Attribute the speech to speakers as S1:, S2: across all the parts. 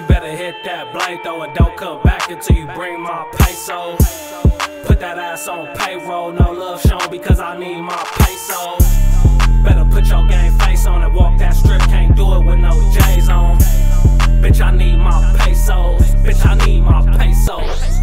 S1: You better hit that blade though and don't come back until you bring my peso. Put that ass on payroll, no love shown because I need my peso. Better put your game face on and walk that strip, can't do it with no J's on. Bitch, I need my pesos, bitch, I need my pesos.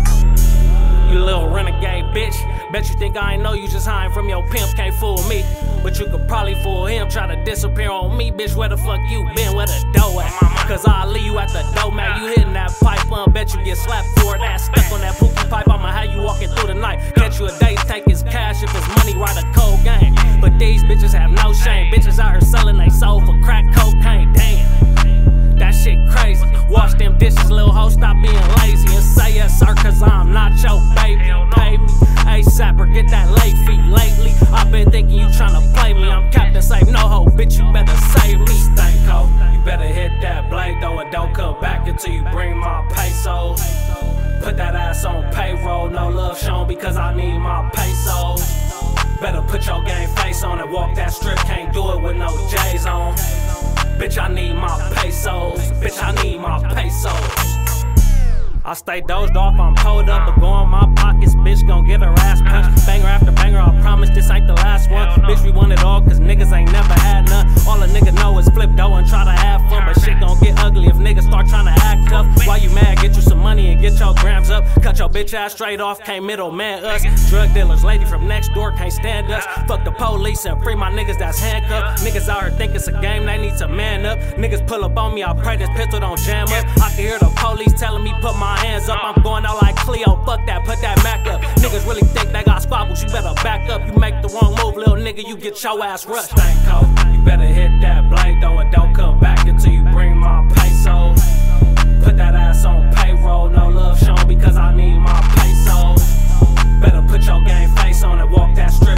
S1: You little renegade bitch, bet you think I ain't know you just hiding from your pimp, can't fool me. But you could probably fool him, try to disappear on me, bitch, where the fuck you been, where the dough at? Cause I'll leave you at the dough, man, you hitting that pipe, bet you get slapped for that. Stuck on that pookie pipe, I'ma have you walking through the night. Catch you a date, take his cash, if it's money, write a cold game. But these bitches have no shame, bitches out here selling they soul for crack cocaine, damn. That shit crazy, wash them dishes, little hoe, stop being lazy and say yes sir, cause I'm not your baby. Pay me ASAP or get that late fee. Lately, I've been thinking you tryna play me. I'm Captain Safe, no hoe, bitch, you better save me. Stanko, you better hit that blade though and don't come back until you bring my peso. Put that ass on payroll, no love shown because I need my peso. Better put your game face on and walk that strip, can't do it with no J's on. Bitch, I need my pesos, bitch, I need my pesos. I stay dozed off, I'm pulled up, but go in my pockets, bitch gon' get her ass punched. Banger after banger, I promise this ain't the last one. Bitch, we want it all, cause niggas ain't never had none. All a nigga know is flip dough and try to have fun, but shit gon' get ugly if niggas start trying to act tough. Why you mad? Get you some money and get your grams up. Cut your bitch ass straight off, can't middleman us. Drug dealers, lady from next door, can't stand us. Fuck the police and free my niggas that's handcuffed. Niggas out here think it's a game, they need to man up. Niggas pull up on me, I pray this pistol don't jam up. I can hear the police telling me put my hands up. I'm going out like Cleo, fuck that, put that Mac up. Niggas really think they got squabbles, you better back up. You make the wrong move, little nigga, you get your ass rushed. Stanko, you better hit that blade though and don't come back until you bring my peso. Put that ass on payroll, no love shown because I need my peso. Better put your game face on and walk that strip.